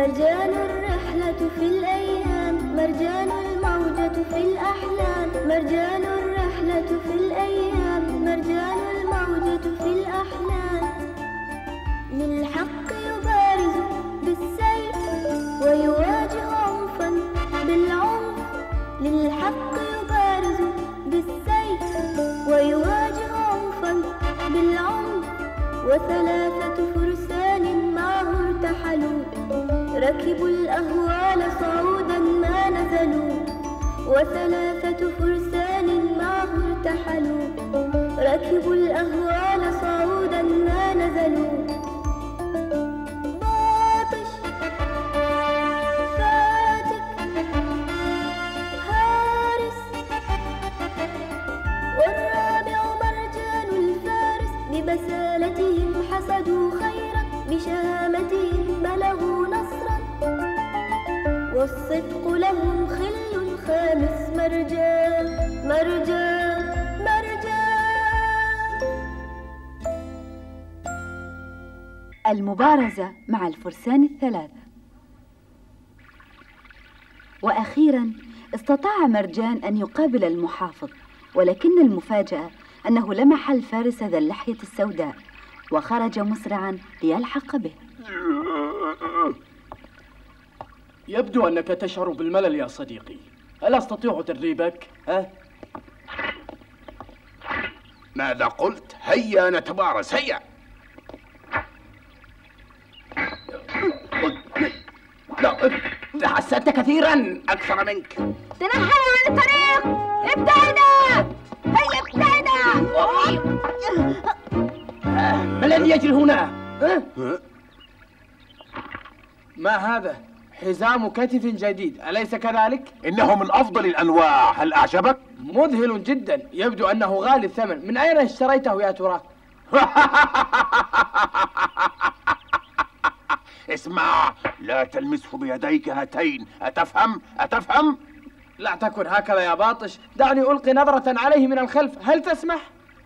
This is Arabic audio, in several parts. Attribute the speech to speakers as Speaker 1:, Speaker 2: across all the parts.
Speaker 1: مرجان الرحلة في الأيام، مرجان الموجة في الأحلام، مرجان الرحلة في الأيام، مرجان الموجة في الأحلام. للحق يبارز بالسيف ويواجه عنفا بالعنف، للحق يبارز بالسيف ويواجه عنفا بالعنف. وثلاثة فرسان معه ارتحلوا، ركبوا الأهوال صعودا ما نزلوا. وثلاثة فرسان معه ارتحلوا، ركبوا الأهوال صعودا ما نزلوا. باطش فاتك هارس، والرابع مرجان الفارس. ببسالتهم حسدوا خيرا، بشهامتهم بلغوا نصرا، والصدق لهم خل. الخامس مرجان مرجان مرجان.
Speaker 2: المبارزة مع الفرسان الثلاثة. وأخيرا استطاع مرجان أن يقابل المحافظ، ولكن المفاجأة أنه لمح الفارس ذا اللحية السوداء وخرج مسرعا ليلحق به.
Speaker 3: يبدو أنك تشعر بالملل يا صديقي، هل أستطيع تدريبك؟
Speaker 4: ماذا قلت؟ هيا نتبارز، هيا. لا، تحسنت كثيرا أكثر منك.
Speaker 1: تنحي عن الطريق، ابتعدا، هيا ابتعدا.
Speaker 3: ما الذي يجري هنا؟ ما هذا؟ حزام كتف جديد، أليس كذلك؟
Speaker 4: إنه من أفضل الأنواع، هل أعجبك؟
Speaker 3: مذهل جدا، يبدو أنه غالي الثمن. من أين اشتريته يا ترى؟
Speaker 4: اسمع، لا تلمسه بيديك هاتين، أتفهم؟ أتفهم؟
Speaker 3: لا تكن هكذا يا باطش، دعني ألقي نظرة عليه من الخلف، هل تسمح؟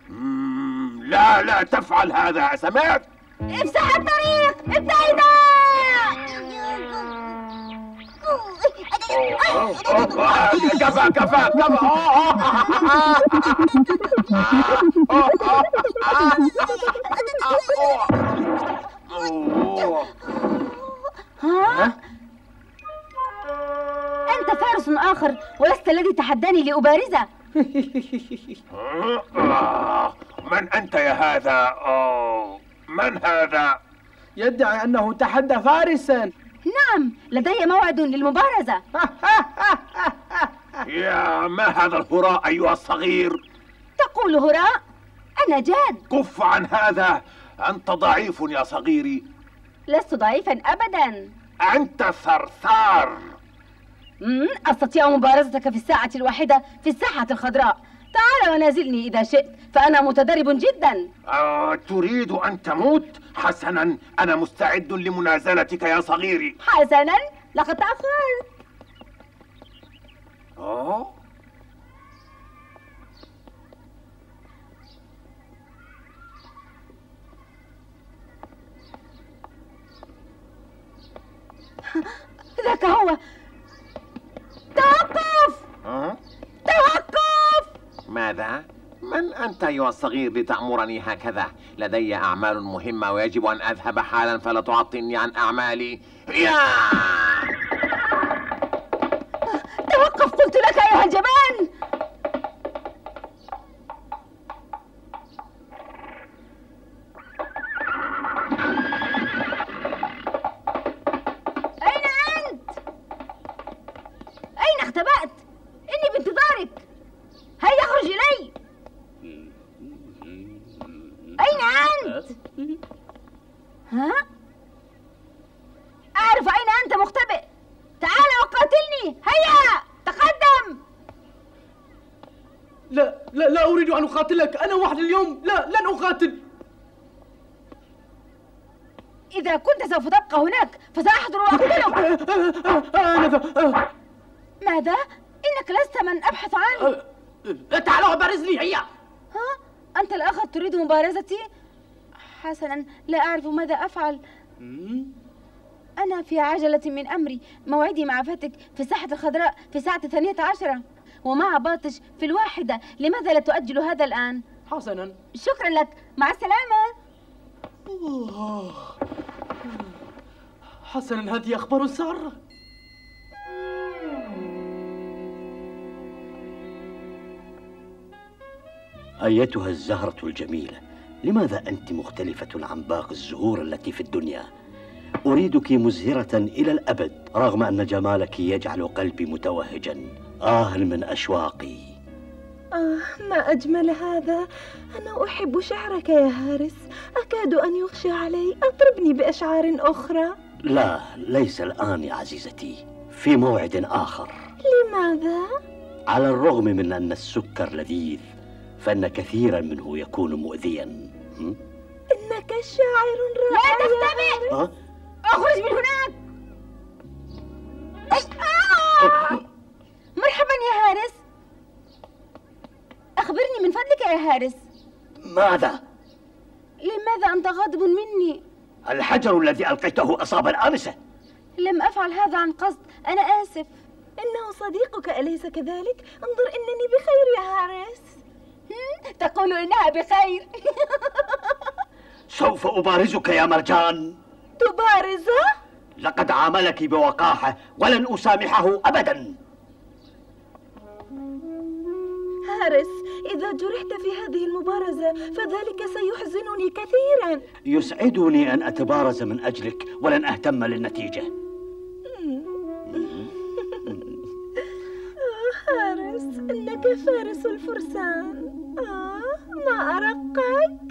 Speaker 4: لا تفعل هذا، سمعت؟
Speaker 1: افسح الطريق، ابتعدا.
Speaker 4: كفى كفى كفى.
Speaker 1: ها؟ أنت فارس آخر ولست الذي تحداني لأبارزه.
Speaker 4: من أنت يا هذا؟ من هذا؟
Speaker 3: يدعي أنه تحدى فارسا.
Speaker 1: نعم، لدي موعد للمبارزة.
Speaker 4: يا ما هذا الهراء أيها الصغير؟
Speaker 1: تقول هراء؟ أنا جاد.
Speaker 4: كف عن هذا، أنت ضعيف يا صغيري.
Speaker 1: لست ضعيفا أبدا.
Speaker 4: أنت ثرثار.
Speaker 1: أستطيع مبارزتك في الساعة الواحدة في الساحة الخضراء. تعال ونازلني إذا شئت، فأنا متدرب جدا.
Speaker 4: تريد أن تموت؟ حسنا، أنا مستعد لمنازلتك يا صغيري.
Speaker 1: حسنا، لقد تأخرت. ذاك هو. توقف! توقف!
Speaker 5: ماذا؟ من أنت أيها الصغير لتأمرني هكذا؟ لدي أعمال مهمة ويجب أن أذهب حالا، فلا تعطلني عن أعمالي.
Speaker 1: توقف قلت لك أيها الجبان! أين أنت؟ أين اختبأت؟ إني بانتظارك. هيا اخرج إلي. أين أنت؟ ها؟ أعرف أين أنت مختبئ. تعال وقاتلني، هيا تقدم.
Speaker 3: لا أريد أن أقاتلك، أنا وحدي اليوم، لن أقاتل.
Speaker 1: إذا كنت سوف تبقى هناك فسأحضر وأقتلك. ماذا؟ إنك لست من أبحث عنه.
Speaker 3: تعال وبارزني، هيا.
Speaker 1: ها؟ أنت الآخر تريد مبارزتي؟ حسنا، لا أعرف ماذا أفعل. أنا في عجلة من أمري. موعدي مع فتك في الساحة الخضراء في الساعة 12 ومع باطش في 1. لماذا لا تؤجل هذا الآن؟
Speaker 3: حسنا.
Speaker 1: شكرا لك، مع السلامة.
Speaker 3: حسنا، هذه أخبار سارة.
Speaker 6: أيتها الزهرة الجميلة، لماذا أنت مختلفة عن باقي الزهور التي في الدنيا؟ أريدك مزهرة إلى الأبد، رغم أن جمالك يجعل قلبي متوهجا. من أشواقي.
Speaker 7: ما أجمل هذا. أنا أحب شعرك يا هارس، أكاد أن يغشى علي. أطربني بأشعار أخرى.
Speaker 6: لا، ليس الآن يا عزيزتي، في موعد آخر.
Speaker 7: لماذا؟
Speaker 6: على الرغم من أن السكر لذيذ، فإن كثيرا منه يكون مؤذيا.
Speaker 7: إنك شاعر رائع.
Speaker 1: لا تختبئ! اخرج من هناك! مرحبا يا هارس. أخبرني من فضلك يا هارس.
Speaker 6: ماذا؟
Speaker 1: لماذا أنت غاضب مني؟
Speaker 6: الحجر الذي ألقيته أصاب الآنسة.
Speaker 1: لم أفعل هذا عن قصد، أنا آسف.
Speaker 7: إنه صديقك أليس كذلك؟ انظر إنني بخير يا هارس.
Speaker 1: تقول إنها بخير.
Speaker 6: سوف أبارزك يا مرجان.
Speaker 7: تبارزه؟
Speaker 6: لقد عاملك بوقاحة ولن أسامحه أبدا.
Speaker 7: هارس، إذا جرحت في هذه المبارزة فذلك سيحزنني كثيرا.
Speaker 6: يسعدني أن أتبارز من أجلك ولن أهتم للنتيجة.
Speaker 7: هارس، إنك فارس الفرسان. ما أرقك.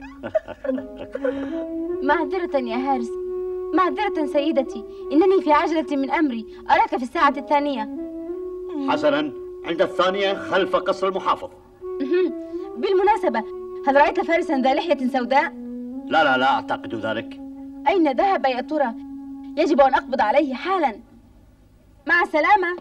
Speaker 1: معذرة يا هارس، معذرة سيدتي، إنني في عجلة من أمري. أراك في الساعة 2.
Speaker 6: حسنا، عند 2 خلف قصر المحافظ.
Speaker 1: بالمناسبة، هل رأيت فارسا ذا لحية سوداء؟
Speaker 6: لا أعتقد ذلك.
Speaker 1: أين ذهب يا ترى؟ يجب أن أقبض عليه حالا. مع السلامة.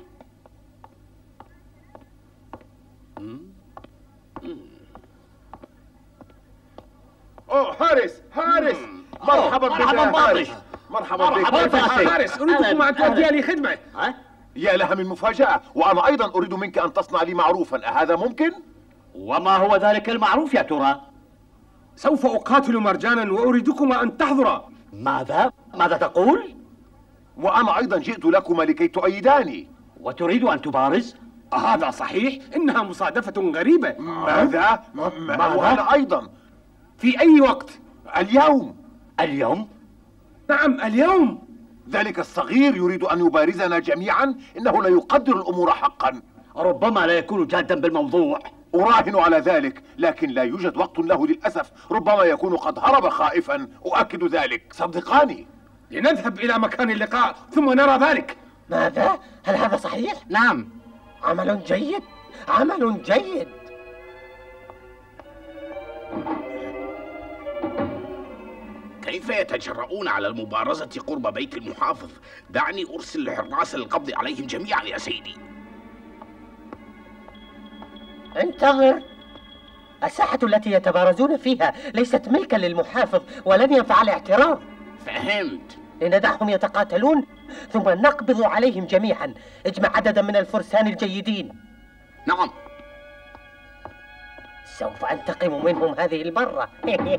Speaker 4: هارس، مرحبا بك يا هارس. مرحبا بك
Speaker 8: هارس. أريدكم أن تؤدي لي خدمة.
Speaker 4: يا لها من مفاجأة، وأنا أيضا أريد منك أن تصنع لي معروفا. أهذا ممكن؟
Speaker 6: وما هو ذلك المعروف يا ترى؟
Speaker 8: سوف أقاتل مرجانا وأريدكما أن تحضرا.
Speaker 6: ماذا تقول؟
Speaker 4: وأنا أيضا جئت لكما لكي تؤيداني.
Speaker 6: وتريد أن تبارز؟
Speaker 8: هذا صحيح، إنها مصادفة غريبة.
Speaker 4: ماذا؟ وأنا أيضا.
Speaker 8: في أي وقت؟
Speaker 4: اليوم؟
Speaker 8: نعم، اليوم.
Speaker 4: ذلك الصغير يريد أن يبارزنا جميعا. إنه لا يقدر الأمور حقا.
Speaker 6: ربما لا يكون جادا بالموضوع.
Speaker 4: أراهن على ذلك، لكن لا يوجد وقت له للأسف. ربما يكون قد هرب خائفا، أؤكد ذلك، صدقاني.
Speaker 8: لنذهب إلى مكان اللقاء ثم نرى ذلك.
Speaker 9: ماذا؟ هل هذا صحيح؟
Speaker 8: نعم.
Speaker 9: عمل جيد، عمل جيد.
Speaker 10: كيف يتجرؤون على المبارزة قرب بيت المحافظ؟ دعني أرسل الحراس للقبض عليهم جميعا يا سيدي.
Speaker 9: انتظر. الساحة التي يتبارزون فيها ليست ملكا للمحافظ، ولن ينفع الاعتراض.
Speaker 10: فهمت.
Speaker 9: لندعهم يتقاتلون ثم نقبض عليهم جميعا. اجمع عددا من الفرسان الجيدين.
Speaker 10: نعم.
Speaker 9: سوف أنتقم منهم هذه المرة.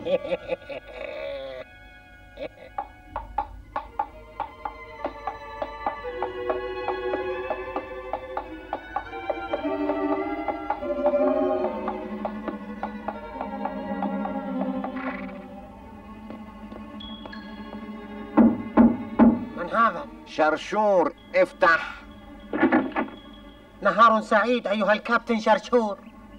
Speaker 9: من هذا؟
Speaker 5: شرشور، افتح.
Speaker 9: نهار سعيد أيها الكابتن شرشور.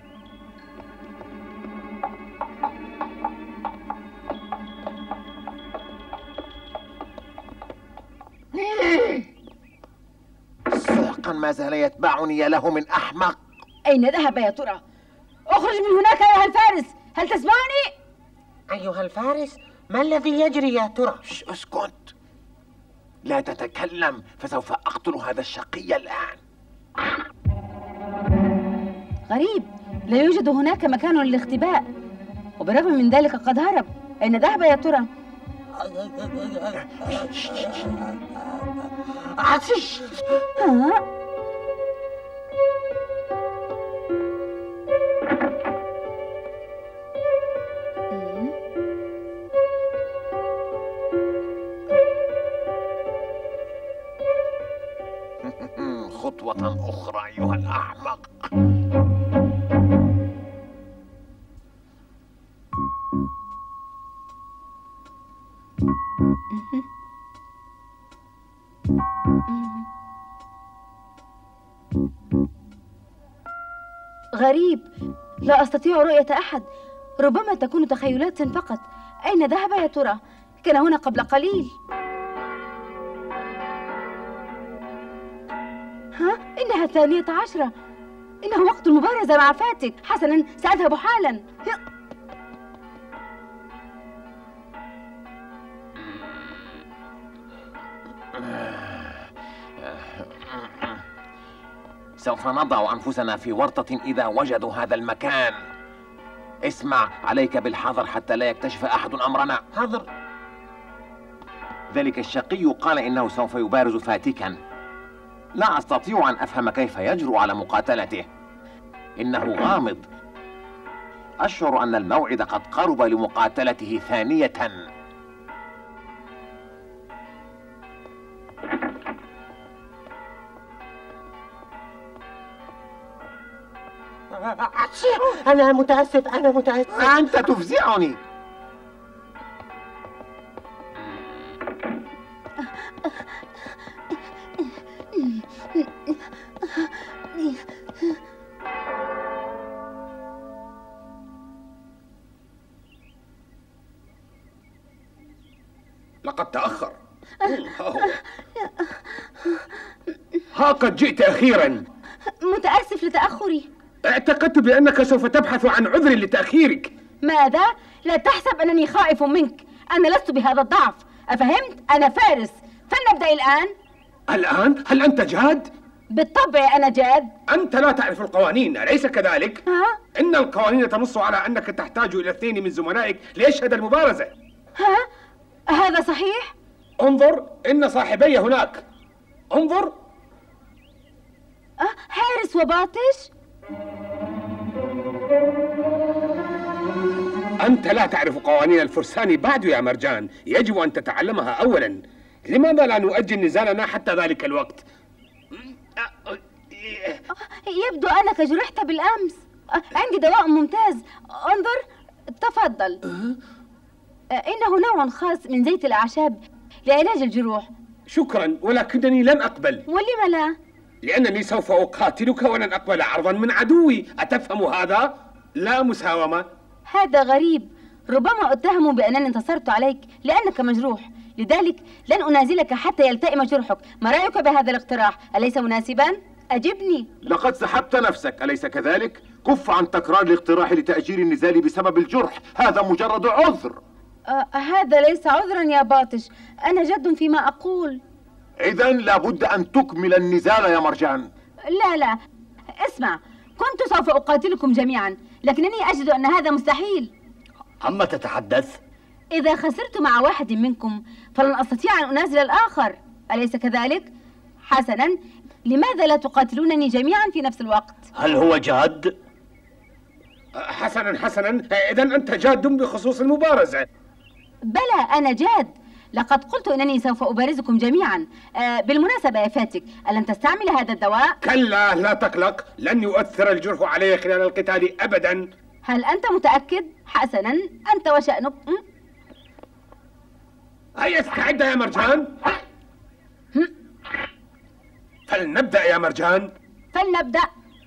Speaker 5: سحقا ما زال يتبعني، يا له من أحمق.
Speaker 1: أين ذهب يا ترى؟ اخرج من هناك أيها الفارس، هل تسمعني؟
Speaker 9: أيها الفارس، ما الذي يجري يا ترى؟
Speaker 5: اسكت، لا تتكلم فسوف أقتل هذا الشقي الآن.
Speaker 1: غريب، لا يوجد هناك مكان للاختباء، وبالرغم من ذلك قد هرب. أين ذهب يا ترى؟
Speaker 9: عسش.
Speaker 5: خطوة أخرى أيها الأحمق.
Speaker 1: غريب، لا أستطيع رؤية أحد. ربما تكون تخيلات فقط. أين ذهب يا ترى؟ كان هنا قبل قليل. ها؟ إنها 12. إنه وقت المبارزة مع فاتك. حسناً، سأذهب حالاً.
Speaker 5: سوف نضع أنفسنا في ورطة إذا وجدوا هذا المكان. اسمع، عليك بالحذر حتى لا يكتشف أحد أمرنا.
Speaker 9: حاضر.
Speaker 5: ذلك الشقي قال إنه سوف يبارز فاتكا. لا أستطيع أن أفهم كيف يجرؤ على مقاتلته. إنه غامض. أشعر أن الموعد قد قرب لمقاتلته ثانية.
Speaker 9: أنا متأسف، أنا متأسف.
Speaker 5: أنت تفزعني.
Speaker 8: لقد تأخر. ها قد جئت أخيرا.
Speaker 1: متأسف لتأخري.
Speaker 8: اعتقدت بأنك سوف تبحث عن عذر لتأخيرك.
Speaker 1: ماذا؟ لا تحسب أنني خائف منك. أنا لست بهذا الضعف، أفهمت؟ أنا فارس. فلنبدأ الآن.
Speaker 8: الآن؟ هل أنت جاد؟
Speaker 1: بالطبع أنا جاد.
Speaker 8: أنت لا تعرف القوانين، أليس كذلك؟
Speaker 1: ها؟
Speaker 8: إن القوانين تنص على أنك تحتاج إلى 2 من زملائك ليشهد المبارزة.
Speaker 1: ها؟ هذا صحيح؟
Speaker 8: انظر، إن صاحبي هناك. انظر.
Speaker 1: حارس وباطش؟
Speaker 8: أنت لا تعرف قوانين الفرسان بعد يا مرجان. يجب أن تتعلمها أولا. لماذا لا نؤجل نزالنا حتى ذلك الوقت؟
Speaker 1: يبدو أنك جرحت بالأمس. عندي دواء ممتاز. انظر، تفضل. إنه نوع خاص من زيت الأعشاب لعلاج الجروح.
Speaker 8: شكرا، ولكنني لن أقبل.
Speaker 1: ولم لا؟
Speaker 8: لأنني سوف أقاتلك ولن أقبل عرضا من عدوي. أتفهم هذا؟ لا مساومة.
Speaker 1: هذا غريب. ربما أتهم بأنني انتصرت عليك لأنك مجروح، لذلك لن أنازلك حتى يلتئم جرحك. ما رأيك بهذا الاقتراح؟ أليس مناسبا؟ أجبني.
Speaker 4: لقد سحبت نفسك، أليس كذلك؟ كف عن تكرار الاقتراح لتأجيل النزال بسبب الجرح. هذا مجرد عذر.
Speaker 1: هذا ليس عذرا يا باطش. أنا جد فيما أقول.
Speaker 4: إذن لابد أن تكمل النزال يا مرجان.
Speaker 1: لا، اسمع، كنت سوف أقاتلكم جميعا، لكنني أجد أن هذا مستحيل.
Speaker 6: عما تتحدث؟
Speaker 1: إذا خسرت مع واحد منكم فلن أستطيع أن أنازل الآخر، أليس كذلك؟ حسنا، لماذا لا تقاتلونني جميعا في نفس الوقت؟
Speaker 6: هل هو جاد؟
Speaker 8: حسنا، إذن أنت جاد بخصوص المبارزة.
Speaker 1: بلى، أنا جاد. لقد قلت أنني سوف أبارزكم جميعا. بالمناسبة يا فاتك، ألن تستعمل هذا الدواء؟
Speaker 8: كلا، لا تقلق، لن يؤثر الجرح علي خلال القتال أبدا.
Speaker 1: هل أنت متأكد؟ حسنا، أنت وشأنك.
Speaker 8: هيا استعد يا مرجان. فلنبدأ يا مرجان.
Speaker 1: فلنبدأ.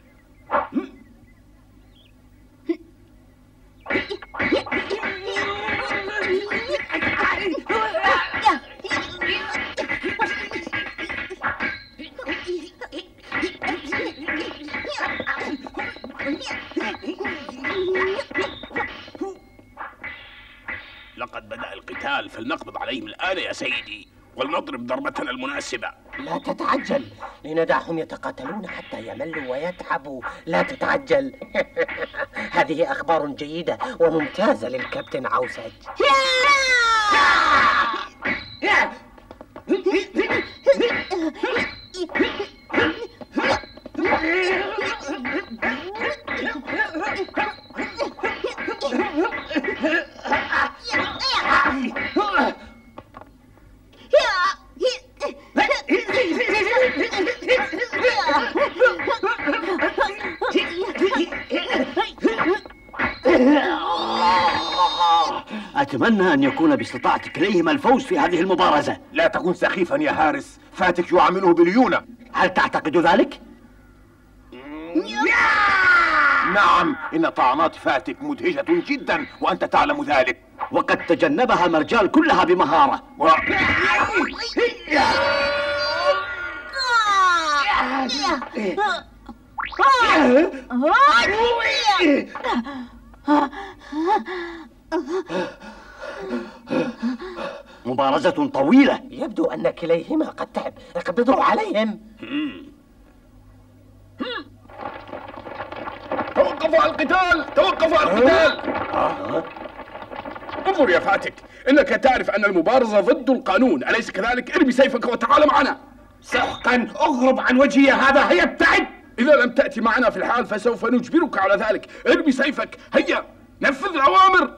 Speaker 10: لقد بدأ القتال، فلنقبض عليهم الآن يا سيدي ولنضرب ضربتنا المناسبة.
Speaker 9: لا تتعجل، لندعهم يتقاتلون حتى يملوا ويتعبوا. لا تتعجل. هذه أخبار جيدة وممتازة للكابتن عوسج.
Speaker 6: أتمنى أن يكون باستطاعتك إليهما الفوز في هذه المبارزة.
Speaker 4: لا تكن سخيفا يا هارس، فاتك يعامله بليونة.
Speaker 6: هل تعتقد ذلك؟
Speaker 4: نعم، إن طعنات فاتك مدهشة جدا وأنت تعلم ذلك.
Speaker 6: وقد تجنبها مرجان كلها بمهارة. مبارزة طويلة.
Speaker 9: يبدو أن كليهما قد تعب. اقبضوا عليهم.
Speaker 10: توقفوا على القتال! توقفوا على القتال! انظر يا فاتك، إنك تعرف أن المبارزة ضد القانون، أليس كذلك؟ ارمي سيفك وتعال معنا.
Speaker 8: سحقا اغرب عن وجهي هذا، هيا ابتعد.
Speaker 10: إذا لم تأتي معنا في الحال فسوف نجبرك على ذلك. ارمي سيفك، هيا نفذ الأوامر.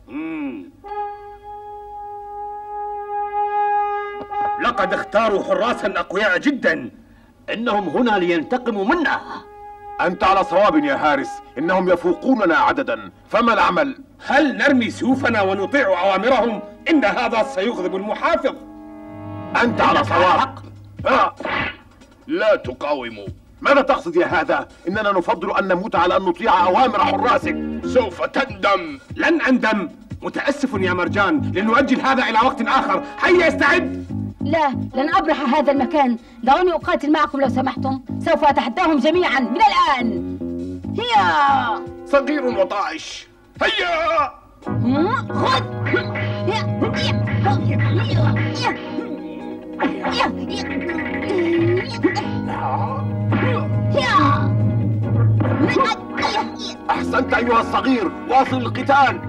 Speaker 8: لقد اختاروا حراسا أقوياء جدا.
Speaker 6: إنهم هنا لينتقموا منا.
Speaker 4: أنت على صواب يا هارس، إنهم يفوقوننا عددا، فما العمل؟
Speaker 8: هل نرمي سيوفنا ونطيع أوامرهم؟ إن هذا سيغضب المحافظ.
Speaker 4: أنت على صواب.
Speaker 10: لا تقاوموا.
Speaker 4: ماذا تقصد يا هذا؟ إننا نفضل أن نموت على أن نطيع أوامر حراسك.
Speaker 10: سوف تندم.
Speaker 8: لن أندم. متأسف يا مرجان، لنؤجل هذا إلى وقت آخر. هيا استعد.
Speaker 1: لا، لن أبرح هذا المكان. دعوني أقاتل معكم لو سمحتم. سوف أتحداهم جميعا من الآن. هيا
Speaker 10: صغير وطائش، هيا
Speaker 1: خذ.
Speaker 4: أحسنت أيها الصغير، واصل القتال.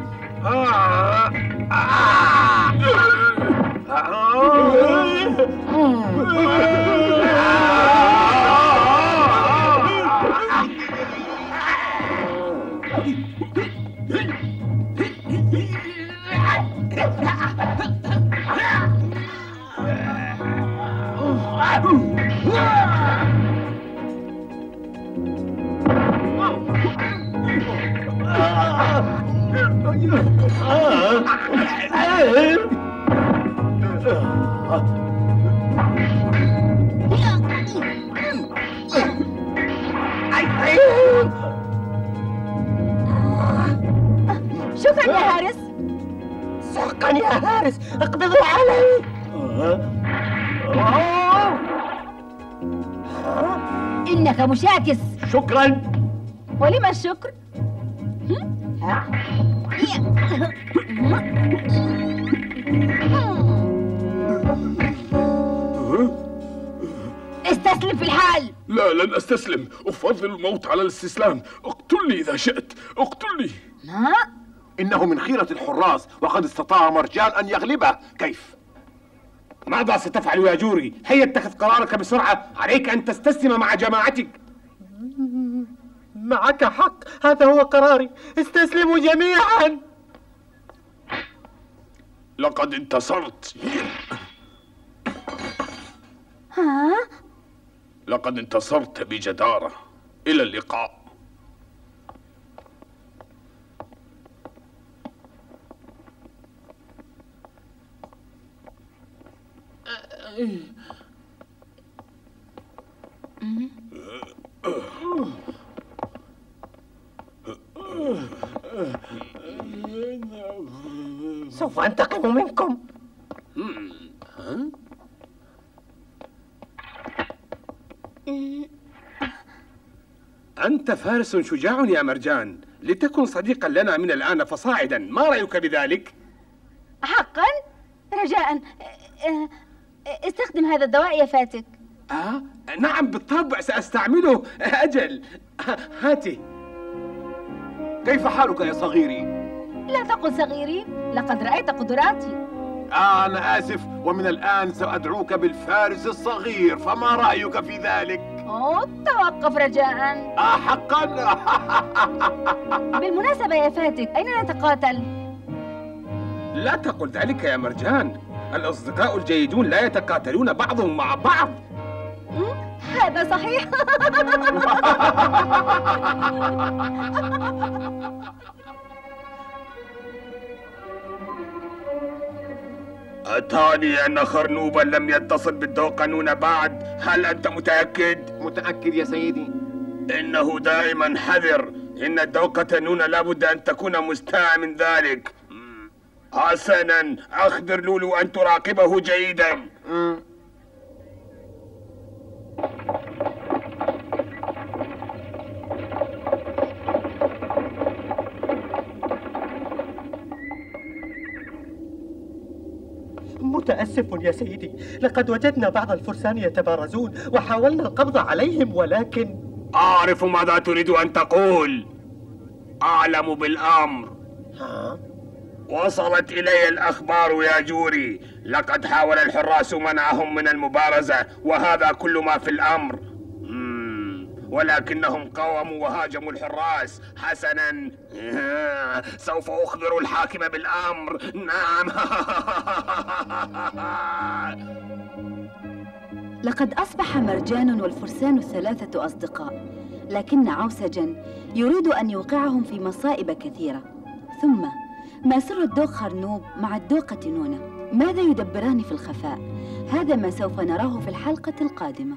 Speaker 1: شكرا يا هارس.
Speaker 9: سحقا يا هارس، اقبضوا علي.
Speaker 1: إنك مشاكس.
Speaker 6: شكرا.
Speaker 1: ولما الشكر؟ استسلم في الحال.
Speaker 10: لا، لن أستسلم. أفضل الموت على الاستسلام. اقتلني إذا شئت، اقتلني.
Speaker 4: إنه من خيرة الحراس، وقد استطاع مرجان أن يغلبه. كيف؟
Speaker 8: ماذا ستفعل يا جوري؟ هيا اتخذ قرارك بسرعة. عليك أن تستسلم مع جماعتك.
Speaker 9: معك حق، هذا هو قراري. استسلموا جميعا.
Speaker 10: لقد انتصرت. لقد انتصرت بجدارة. إلى اللقاء.
Speaker 9: سوف أنتقم منكم.
Speaker 8: أنت فارس شجاع يا مرجان، لتكن صديقا لنا من الآن فصاعدا. ما رأيك بذلك؟
Speaker 1: حقا؟ رجاء استخدم هذا الدواء يا فاتك.
Speaker 8: نعم بالطبع سأستعمله. أجل، هاتي.
Speaker 4: كيف حالك يا صغيري؟
Speaker 1: لا تقل صغيري، لقد رأيت قدراتي.
Speaker 4: أنا آسف، ومن الآن سأدعوك بالفارس الصغير، فما رأيك في ذلك؟
Speaker 1: توقف رجاء.
Speaker 4: حقا؟
Speaker 1: بالمناسبة يا فاتك، أين نتقاتل؟
Speaker 8: لا تقل ذلك يا مرجان، الأصدقاء الجيدون لا يتقاتلون بعضهم مع بعض.
Speaker 1: هذا صحيح.
Speaker 8: أتاني أن خرنوبا لم يتصل بالدوقنون بعد، هل أنت متأكد؟
Speaker 5: متأكد يا سيدي.
Speaker 8: إنه دائما حذر، إن الدوقنون لابد أن تكون مستاء من ذلك. حسنا، أخبر لولو أن تراقبه جيدا.
Speaker 9: متأسف يا سيدي، لقد وجدنا بعض الفرسان يتبارزون وحاولنا القبض عليهم، ولكن
Speaker 8: أعرف ماذا تريد أن تقول. أعلم بالأمر. وصلت إلي الأخبار يا جوري، لقد حاول الحراس منعهم من المبارزة، وهذا كل ما في الأمر. ولكنهم قاوموا وهاجموا الحراس. حسنا، سوف أخبر الحاكم بالأمر. نعم.
Speaker 2: لقد أصبح مرجان والفرسان الثلاثة أصدقاء، لكن عوسجا يريد أن يوقعهم في مصائب كثيرة. ثم ما سر الدوق خرنوب مع الدوقة نونة؟ ماذا يدبران في الخفاء؟ هذا ما سوف نراه في الحلقة القادمة.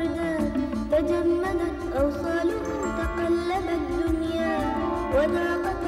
Speaker 11: تجمدت أوصاله، تقلبت الدنيا وذاقت